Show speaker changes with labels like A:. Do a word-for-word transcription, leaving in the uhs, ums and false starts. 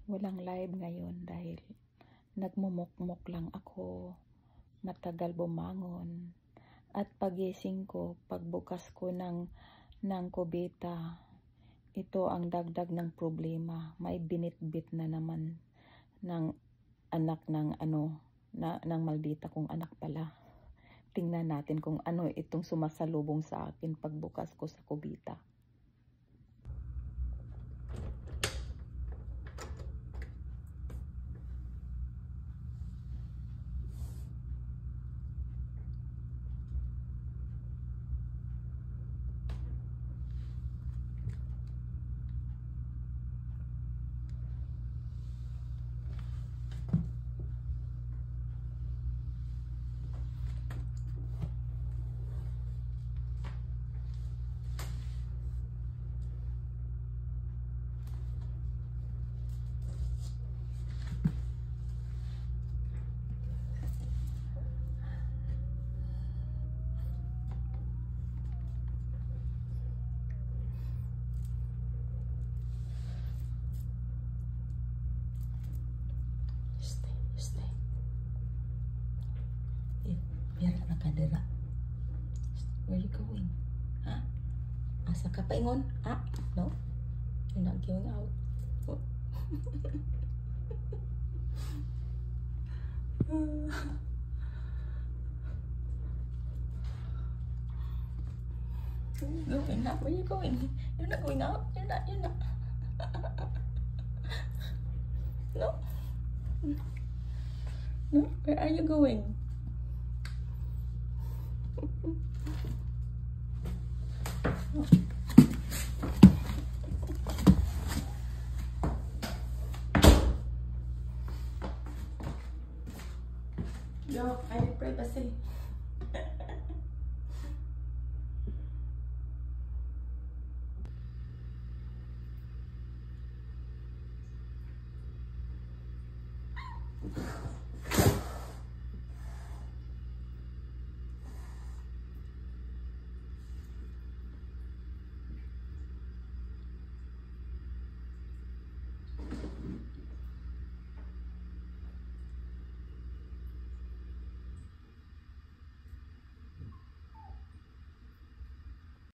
A: Walang live ngayon dahil nagmumukmok lang ako, matagal bumangon. At pagising ko, pagbukas ko ng, ng kubeta, ito ang dagdag ng problema. May binitbit na naman ng anak ng ano, na, ng maldita kong anak pala. Tingnan natin kung ano itong sumasalubong sa akin pagbukas ko sa kubeta. Where are you going? Huh? Asa ka paingon? Ah? No? You're not going out. Oh. Going out? Where are you going? You're not going out? You're not, you're not. No? No? Where are you going? Yo, I need privacy.